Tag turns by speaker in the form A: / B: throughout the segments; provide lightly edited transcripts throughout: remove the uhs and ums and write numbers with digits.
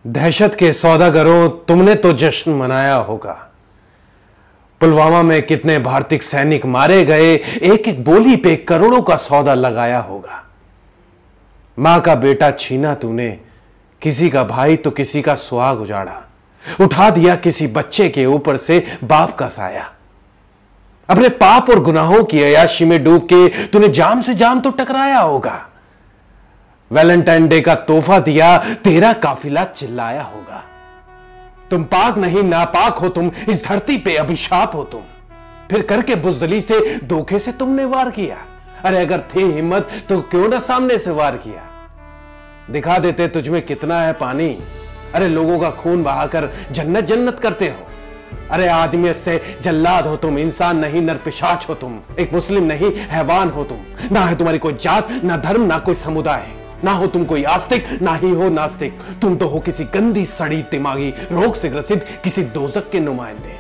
A: दहशत के सौदागरों, तुमने तो जश्न मनाया होगा। पुलवामा में कितने भारतीय सैनिक मारे गए, एक एक बोली पे करोड़ों का सौदा लगाया होगा। मां का बेटा छीना तूने, किसी का भाई तो किसी का सुहाग उजाड़ा, उठा दिया किसी बच्चे के ऊपर से बाप का साया। अपने पाप और गुनाहों की अयाशी में डूब के तूने जाम से जाम तो टकराया होगा। वैलेंटाइन डे का तोहफा दिया, तेरा काफिला चिल्लाया होगा। तुम पाक नहीं नापाक हो, तुम इस धरती पे अभिशाप हो तुम। फिर करके बुजदली से धोखे से तुमने वार किया। अरे अगर थी हिम्मत तो क्यों ना सामने से वार किया। दिखा देते तुझमें कितना है पानी। अरे लोगों का खून बहाकर जन्नत जन्नत करते हो। अरे आदमियत से जल्लाद हो तुम, इंसान नहीं नर पिशाच हो तुम। एक मुस्लिम नहीं हैवान हो तुम। ना है तुम्हारी कोई जात, ना धर्म, ना कोई समुदाय, ना हो तुम कोई आस्तिक, ना ही हो नास्तिक। तुम तो हो किसी गंदी सड़ी दिमागी रोग से ग्रसित किसी दोजक के नुमाइंदे।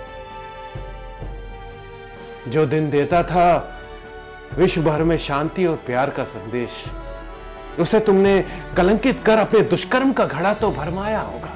A: जो दिन देता था विश्व भर में शांति और प्यार का संदेश, उसे तुमने कलंकित कर अपने दुष्कर्म का घड़ा तो भरमाया होगा।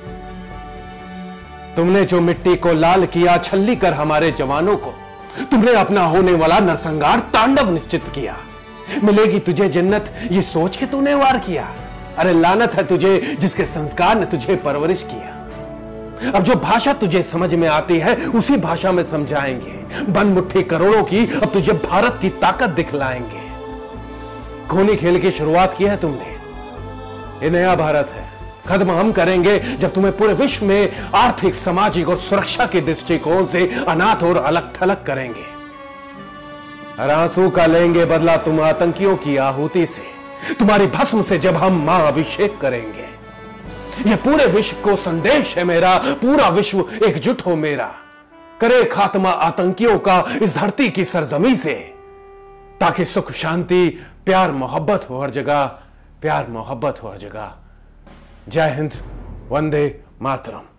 A: तुमने जो मिट्टी को लाल किया छल्ली कर हमारे जवानों को, तुमने अपना होने वाला नरसंहार तांडव निश्चित किया। मिलेगी तुझे जन्नत ये सोच के तूने वार किया। अरे लानत है तुझे जिसके संस्कार ने तुझे परवरिश किया। अब जो भाषा तुझे समझ में आती है उसी भाषा में समझाएंगे। बंद मुट्ठी करोड़ों की अब तुझे भारत की ताकत दिखलाएंगे। खूनी खेल की शुरुआत की है तुमने, ये नया भारत है। खत्म हम करेंगे जब तुम्हें पूरे विश्व में आर्थिक, सामाजिक और सुरक्षा के दृष्टिकोण से अनाथ और अलग थलग करेंगे। आंसू का लेंगे बदला तुम आतंकियों की आहुति से। तुम्हारी भस्म से जब हम मां अभिषेक करेंगे। यह पूरे विश्व को संदेश है मेरा, पूरा विश्व एकजुट हो मेरा। करे खात्मा आतंकियों का इस धरती की सरजमी से, ताकि सुख शांति प्यार मोहब्बत हो हर जगह, प्यार मोहब्बत हो हर जगह। जय हिंद, वंदे मातरम।